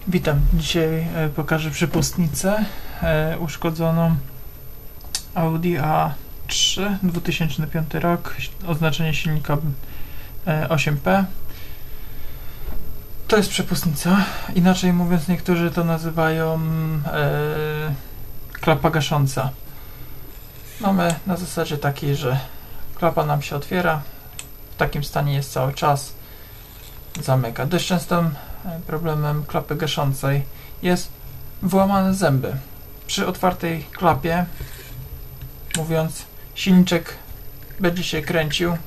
Witam. Dzisiaj pokażę przepustnicę uszkodzoną Audi A3 2005 rok, oznaczenie silnika 8P. To jest przepustnica. Inaczej mówiąc, niektórzy to nazywają klapa gasząca. Mamy na zasadzie takiej, że klapa nam się otwiera, w takim stanie jest cały czas, zamyka. Dość częstym problemem klapy gaszącej jest wyłamane zęby. Przy otwartej klapie, mówiąc, silniczek będzie się kręcił,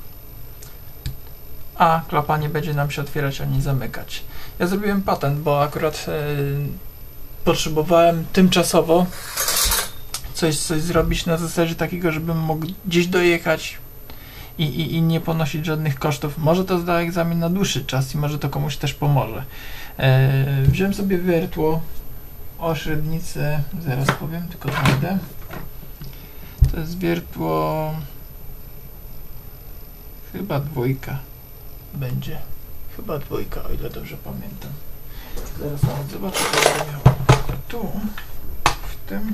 a klapa nie będzie nam się otwierać ani zamykać. Ja zrobiłem patent, bo akurat potrzebowałem tymczasowo coś zrobić na zasadzie takiego, żebym mógł gdzieś dojechać i nie ponosić żadnych kosztów. Może to zda egzamin na dłuższy czas i może to komuś też pomoże. Wziąłem sobie wiertło o średnicy, zaraz powiem, tylko znajdę. To jest wiertło chyba dwójka będzie. Chyba dwójka, o ile dobrze pamiętam. Zaraz nawet zobaczę, co będę miał. Tu, w tym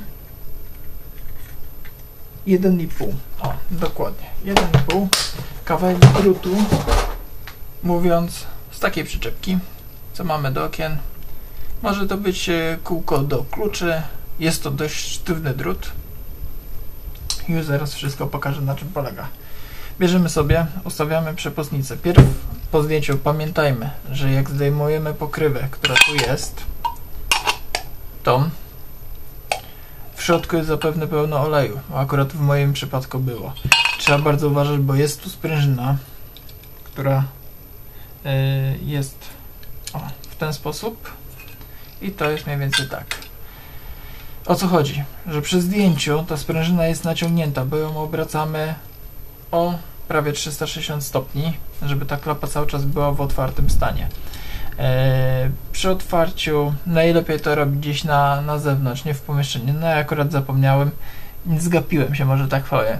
1,5. O, dokładnie. 1,5 kawałek drutu, mówiąc, z takiej przyczepki, co mamy do okien. Może to być kółko do kluczy. Jest to dość sztywny drut. Już zaraz wszystko pokażę, na czym polega. Bierzemy sobie, ustawiamy przepustnicę. Pierw po zdjęciu pamiętajmy, że jak zdejmujemy pokrywę, która tu jest, to w środku jest zapewne pełno oleju. Akurat w moim przypadku było. Trzeba bardzo uważać, bo jest tu sprężyna, która jest w ten sposób i to jest mniej więcej tak. O co chodzi? Że przy zdjęciu ta sprężyna jest naciągnięta, bo ją obracamy o prawie 360 stopni, żeby ta klapa cały czas była w otwartym stanie. Przy otwarciu najlepiej to robić gdzieś na zewnątrz, nie w pomieszczeniu. No ja akurat zapomniałem, zgapiłem się, może tak powiem.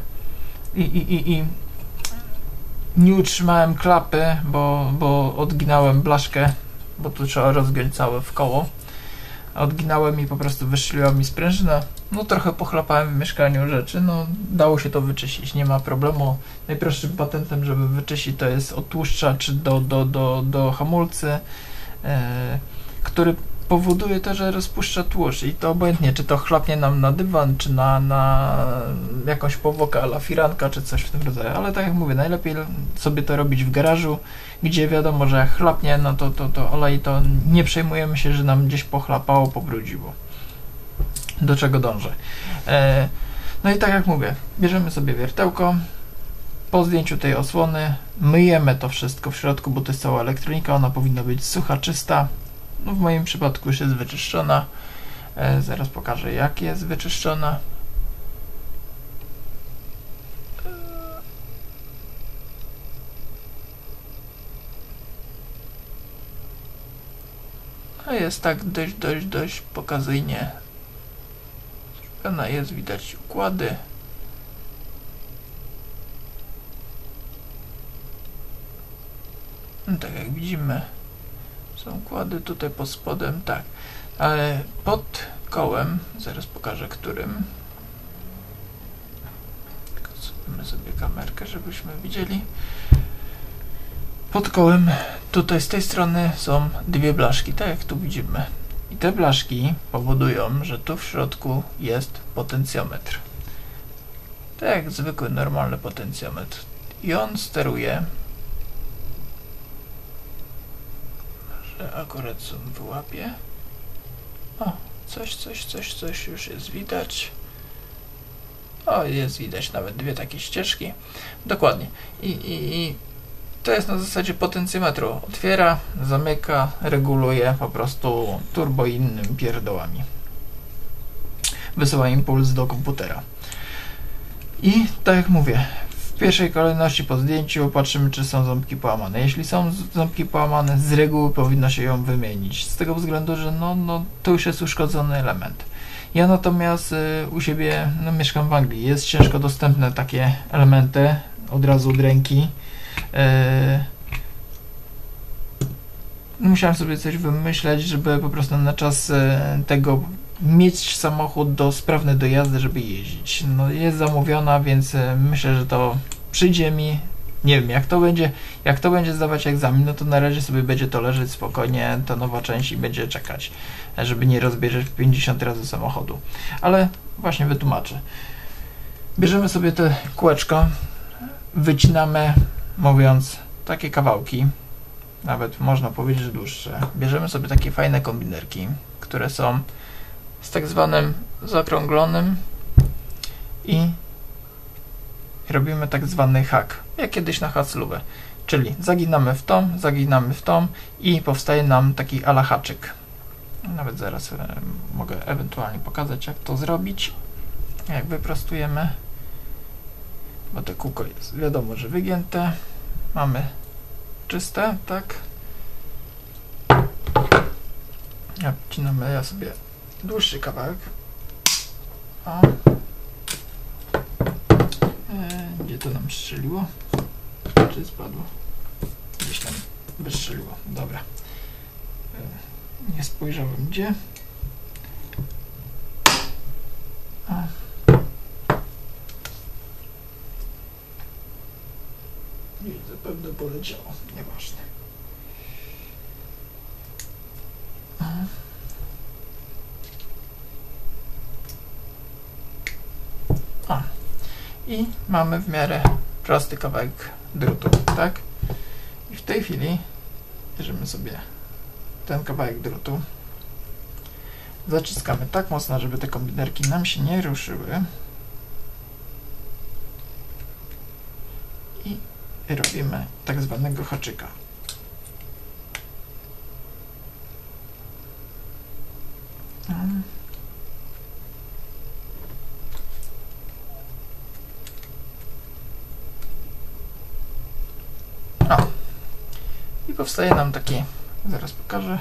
I nie utrzymałem klapy, bo odginałem blaszkę, bo tu trzeba rozgiąć całe w koło. Odginałem i po prostu wyszliła mi sprężyna. No trochę pochlapałem w mieszkaniu rzeczy, no dało się to wyczyścić, nie ma problemu. Najprostszym patentem, żeby wyczyścić, to jest odtłuszczacz do hamulcy, który powoduje to, że rozpuszcza tłuszcz i to obojętnie, czy to chlapnie nam na dywan, czy na jakąś powłokę a la firanka, czy coś w tym rodzaju, ale tak jak mówię, najlepiej sobie to robić w garażu, gdzie wiadomo, że jak chlapnie, no to olej, to nie przejmujemy się, że nam gdzieś pochlapało, pobrudziło. Do czego dążę? No i tak jak mówię, bierzemy sobie wiertełko, po zdjęciu tej osłony myjemy to wszystko w środku, bo to jest cała elektronika, ona powinna być sucha, czysta. No w moim przypadku już jest wyczyszczona. Zaraz pokażę, jak jest wyczyszczona. A jest tak dość pokazyjnie. Zrobiona jest, widać układy. No tak jak widzimy, są układy tutaj pod spodem, tak, ale pod kołem, zaraz pokażę którym, tylko zrobimy sobie kamerkę, żebyśmy widzieli. Pod kołem, tutaj z tej strony są dwie blaszki, tak jak tu widzimy. I te blaszki powodują, że tu w środku jest potencjometr. Tak jak zwykły, normalny potencjometr. I on steruje, że akurat zoom wyłapie. O, coś już jest widać. O, jest widać nawet dwie takie ścieżki. Dokładnie. I to jest na zasadzie potencjometru. Otwiera, zamyka, reguluje po prostu turbo i innymi pierdołami. Wysyła impuls do komputera. I tak jak mówię, w pierwszej kolejności po zdjęciu patrzymy, czy są ząbki połamane. Jeśli są ząbki połamane, z reguły powinno się ją wymienić. Z tego względu, że to już jest uszkodzony element. Ja natomiast u siebie mieszkam w Anglii. Jest ciężko dostępne takie elementy od razu od ręki. musiałem sobie coś wymyśleć, żeby po prostu na czas tego mieć samochód sprawny do jazdy, żeby jeździć. No jest zamówiona, więc myślę, że to przyjdzie mi. Nie wiem, jak to będzie zdawać egzamin, no to na razie sobie będzie to leżeć spokojnie, ta nowa część i będzie czekać, żeby nie rozbierzeć 50 razy samochodu. Ale właśnie wytłumaczę. Bierzemy sobie te kółeczko, wycinamy, mówiąc, takie kawałki, nawet można powiedzieć, że dłuższe. Bierzemy sobie takie fajne kombinerki, które są z tak zwanym zaokrąglonym i robimy tak zwany hak, jak kiedyś na haclówę, czyli zaginamy w tą i powstaje nam taki ala haczyk. Nawet zaraz mogę ewentualnie pokazać, jak to zrobić, jak wyprostujemy, bo to kółko jest wiadomo, że wygięte, mamy czyste, tak. Obcinamy ja sobie dłuższy kawałek. O. Gdzie to nam strzeliło? Czy spadło? Gdzieś tam wystrzeliło. Dobra. Nie spojrzałem gdzie. O. I zapewne poleciało. Nieważne. O. I mamy w miarę prosty kawałek drutu, tak? I w tej chwili bierzemy sobie ten kawałek drutu, zaciskamy tak mocno, żeby te kombinerki nam się nie ruszyły i robimy tak zwanego haczyka. O. I powstaje nam taki, zaraz pokażę.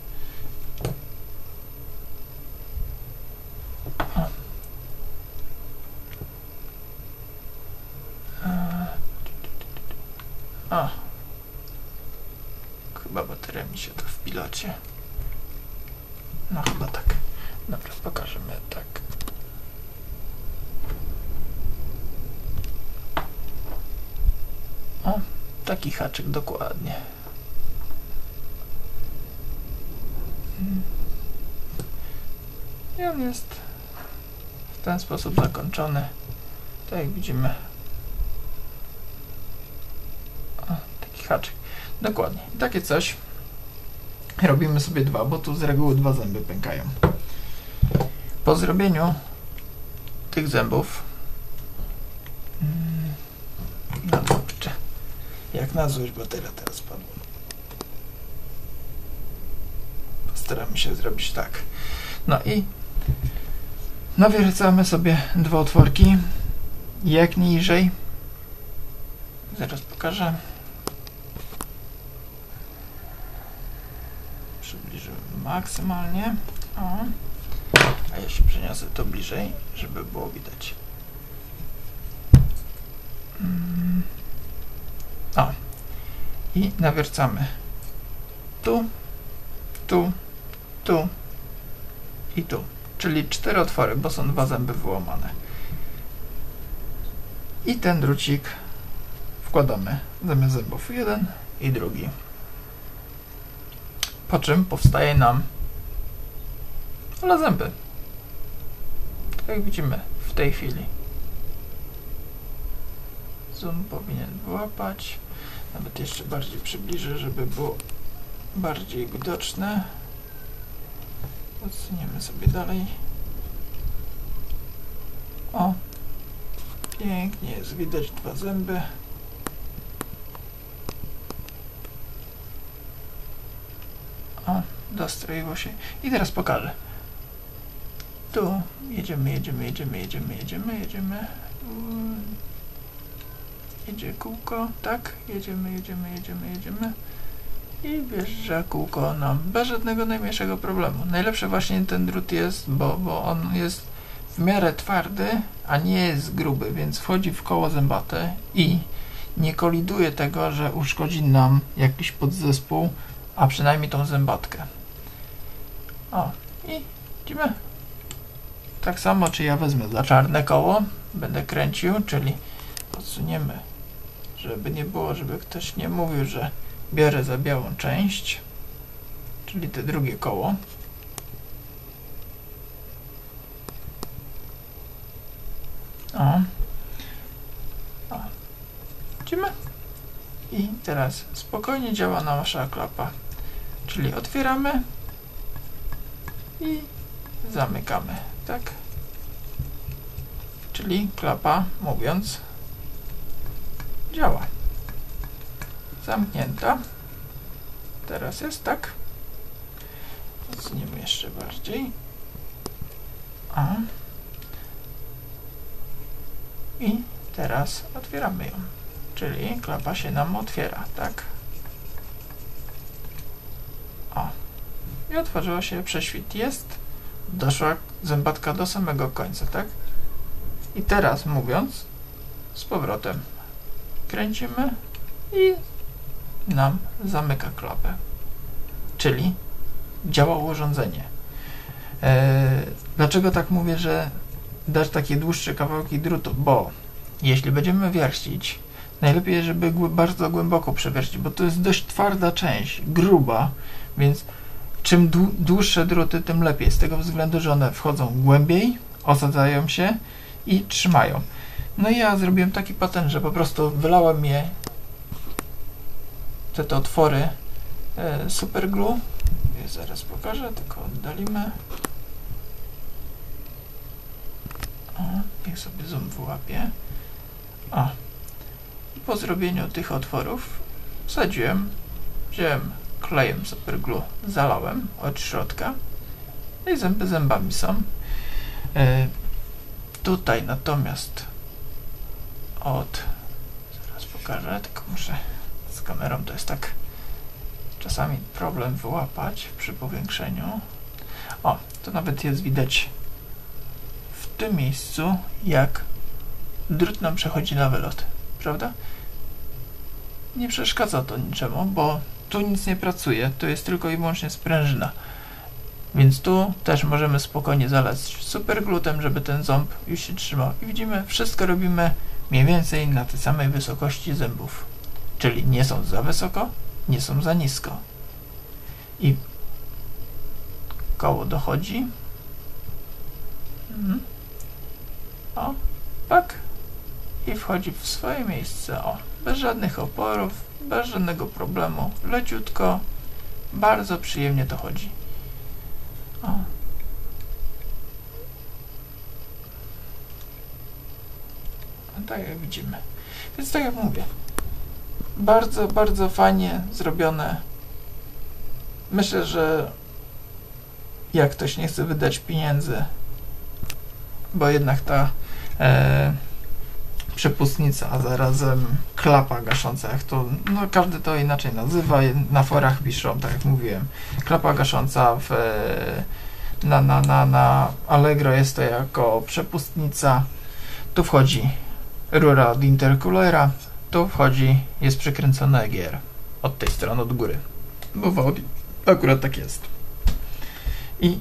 O. Chyba bateria mi się to w pilocie. No chyba tak. Dobra, pokażemy tak. O, taki haczyk dokładnie. I on jest w ten sposób zakończony. Tak jak widzimy. O, taki haczyk. Dokładnie. I takie coś robimy sobie dwa, bo tu z reguły dwa zęby pękają. Po zrobieniu tych zębów no dobrze. Jak na złość bateria teraz spadła. Postaramy się zrobić tak. No i nawiercamy sobie dwa otworki jak niżej. Zaraz pokażę. Przybliżymy maksymalnie. O. A ja się przeniosę to bliżej, żeby było widać. O. I nawiercamy tu, tu, tu i tu. Czyli 4 otwory, bo są 2 zęby wyłamane. I ten drucik wkładamy zamiast zębów jeden i drugi. Po czym powstaje nam zęby. Tak jak widzimy w tej chwili. Zoom powinien wyłapać. Nawet jeszcze bardziej przybliżę, żeby było bardziej widoczne. Odsuniemy sobie dalej. O! Pięknie jest widać 2 zęby. O, dostroiło się. I teraz pokażę. Tu jedziemy. Jedzie kółko, tak? Jedziemy. I wjeżdża kółko nam bez żadnego najmniejszego problemu. Najlepszy właśnie ten drut jest, bo on jest w miarę twardy, a nie jest gruby, więc wchodzi w koło zębate i nie koliduje tego, że uszkodzi nam jakiś podzespół a przynajmniej tą zębatkę. O, i widzimy. Tak samo, czy ja wezmę za czarne koło, będę kręcił, czyli odsuniemy, żeby nie było, żeby ktoś nie mówił, że biorę za białą część, czyli te drugie koło. O. Widzimy? I teraz spokojnie działa nasza klapa, czyli otwieramy i zamykamy, tak? Czyli klapa, mówiąc, działa. Zamknięta. Teraz jest tak. Odsuniemy jeszcze bardziej. O. I teraz otwieramy ją. Czyli klapa się nam otwiera, tak? O. I otworzyła się, prześwit jest. Doszła zębatka do samego końca, tak? I teraz mówiąc, z powrotem kręcimy i nam zamyka klapę. Czyli działa urządzenie. Dlaczego tak mówię, że dać takie dłuższe kawałki drutu? Bo jeśli będziemy wiercić, najlepiej, żeby bardzo głęboko przewiercić, bo to jest dość twarda część, gruba, więc czym dłuższe druty, tym lepiej, z tego względu, że one wchodzą głębiej, osadzają się i trzymają. No i ja zrobiłem taki patent, że po prostu wylałem je, te otwory super glue. Ja zaraz pokażę, tylko oddalimy. O, niech sobie zoom wyłapie. O. I po zrobieniu tych otworów wsadziłem, wziąłem klejem super glue, zalałem od środka. No i zęby zębami są. Tutaj natomiast zaraz pokażę, tylko muszę z kamerą, to jest tak czasami problem wyłapać przy powiększeniu. O, to nawet jest widać w tym miejscu, jak drut nam przechodzi na wylot, prawda? Nie przeszkadza to niczemu, bo tu nic nie pracuje, tu jest tylko i wyłącznie sprężyna. Więc tu też możemy spokojnie zalać superglutem, żeby ten ząb już się trzymał. I widzimy, wszystko robimy mniej więcej na tej samej wysokości zębów. Czyli nie są za wysoko, nie są za nisko. I koło dochodzi. O, tak. I wchodzi w swoje miejsce. O, bez żadnych oporów, bez żadnego problemu. Leciutko, bardzo przyjemnie to chodzi. O. Tak jak widzimy. Więc tak jak mówię, bardzo, bardzo fajnie zrobione. Myślę, że jak ktoś nie chce wydać pieniędzy, bo jednak ta przepustnica, a zarazem klapa gasząca, jak to, no każdy to inaczej nazywa, na forach piszą, tak jak mówiłem, klapa gasząca na Allegro jest to jako przepustnica. Tu wchodzi rura od intercoolera, tu wchodzi, jest przykręcony EGR od tej strony, od góry, bo w Audi akurat tak jest. I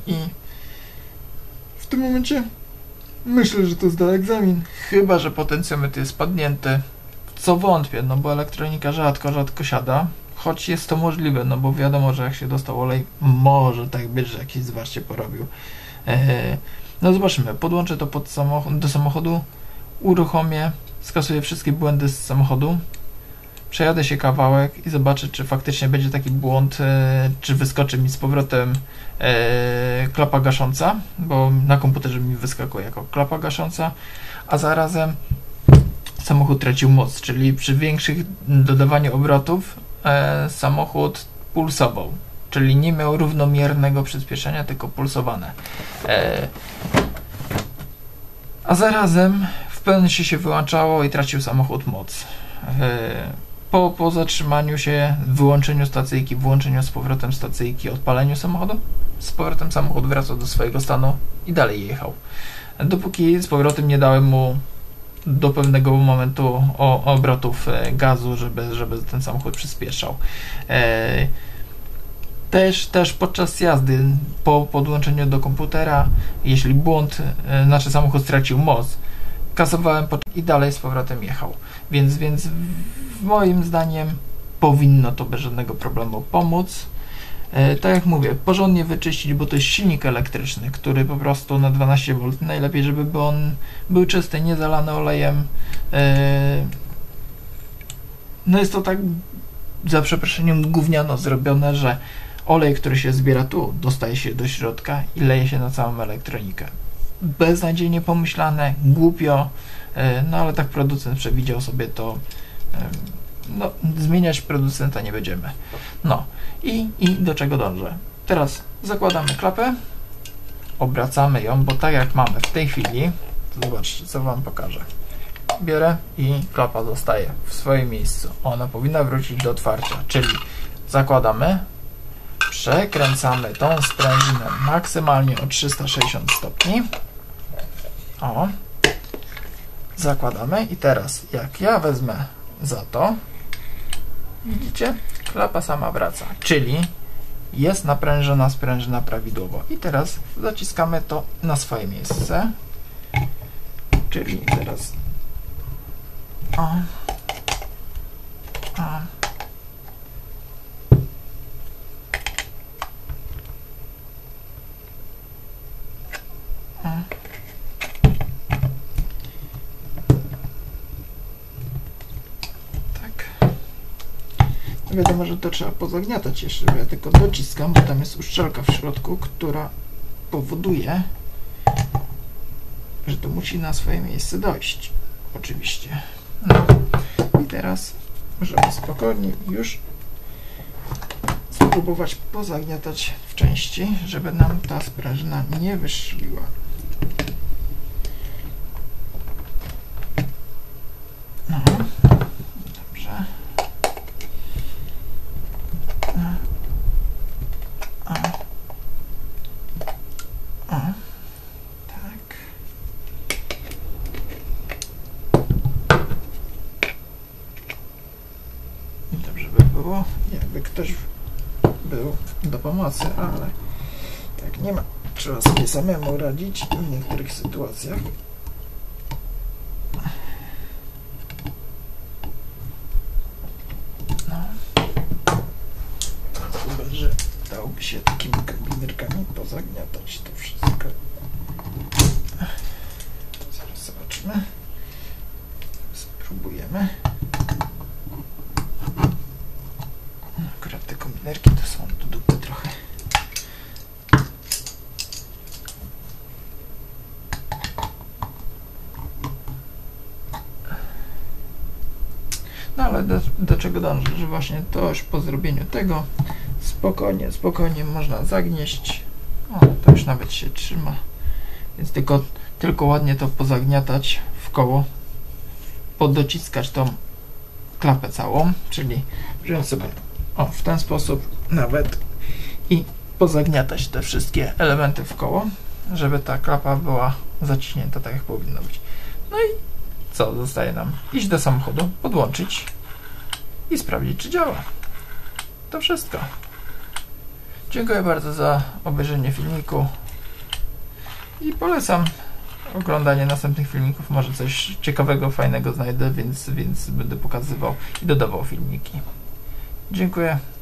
w tym momencie myślę, że to zda egzamin, chyba że potencjometr jest spadnięty, co wątpię, no bo elektronika rzadko siada, choć jest to możliwe, no bo wiadomo, że jak się dostał olej, może tak być, że jakieś zwarcie porobił. No zobaczymy, podłączę to do samochodu, uruchomię, skasuję wszystkie błędy z samochodu, przejadę się kawałek i zobaczę, czy faktycznie będzie taki błąd, czy wyskoczy mi z powrotem klapa gasząca, bo na komputerze mi wyskakuje jako klapa gasząca, a zarazem samochód tracił moc, czyli przy większych dodawaniu obrotów samochód pulsował, czyli nie miał równomiernego przyspieszenia, tylko pulsowane. A zarazem w pełni się wyłączało i tracił samochód moc. Po zatrzymaniu się, wyłączeniu stacyjki, włączeniu z powrotem stacyjki, odpaleniu samochodu, z powrotem samochód wracał do swojego stanu i dalej jechał. Dopóki z powrotem nie dałem mu do pewnego momentu obrotów gazu, żeby ten samochód przyspieszał. Też podczas jazdy, po podłączeniu do komputera, jeśli błąd, znaczy samochód stracił moc, kasowałem i dalej z powrotem jechał. Więc moim zdaniem powinno to bez żadnego problemu pomóc. Tak jak mówię, porządnie wyczyścić, bo to jest silnik elektryczny, który po prostu na 12V, najlepiej żeby on był czysty, nie zalany olejem. No jest to tak, za przeproszeniem, gówniano zrobione, że olej, który się zbiera tu, dostaje się do środka i leje się na całą elektronikę. Beznadziejnie pomyślane, głupio, no ale tak producent przewidział sobie to. No, zmieniać producenta nie będziemy. No i do czego dążę? Teraz zakładamy klapę, obracamy ją, bo tak jak mamy w tej chwili, to zobaczcie, co wam pokażę. Biorę i klapa zostaje w swoim miejscu. Ona powinna wrócić do otwarcia, czyli zakładamy, przekręcamy tą sprężynę maksymalnie o 360 stopni. O, zakładamy i teraz jak ja wezmę za to, widzicie, klapa sama wraca, czyli jest naprężona sprężyna prawidłowo. I teraz zaciskamy to na swoje miejsce, czyli teraz wiadomo, że to trzeba pozagniatać jeszcze, bo ja tylko dociskam, bo tam jest uszczelka w środku, która powoduje, że to musi na swoje miejsce dojść. Oczywiście. No. I teraz możemy spokojnie już spróbować pozagniatać w części, żeby nam ta sprężyna nie wyszliła. No. Dobrze. Tak. I dobrze by było, jakby ktoś był do pomocy, ale jak nie ma, trzeba sobie samemu radzić w niektórych sytuacjach. Że dałoby się takimi kombinerkami pozagniatać to wszystko. Zaraz zobaczymy. Spróbujemy. Akurat te kombinerki to są do dupy trochę. No ale do czego dążę? Że właśnie to już po zrobieniu tego spokojnie można zagnieść. O, to już nawet się trzyma. Więc tylko ładnie to pozagniatać w koło. Podociskać tą klapę całą, czyli wziąć sobie w ten sposób nawet i pozagniatać te wszystkie elementy w koło, żeby ta klapa była zaciśnięta tak jak powinno być. No i co zostaje nam? Iść do samochodu, podłączyć i sprawdzić, czy działa. To wszystko. Dziękuję bardzo za obejrzenie filmiku i polecam oglądanie następnych filmików. Może coś ciekawego, fajnego znajdę, więc będę pokazywał i dodawał filmiki. Dziękuję.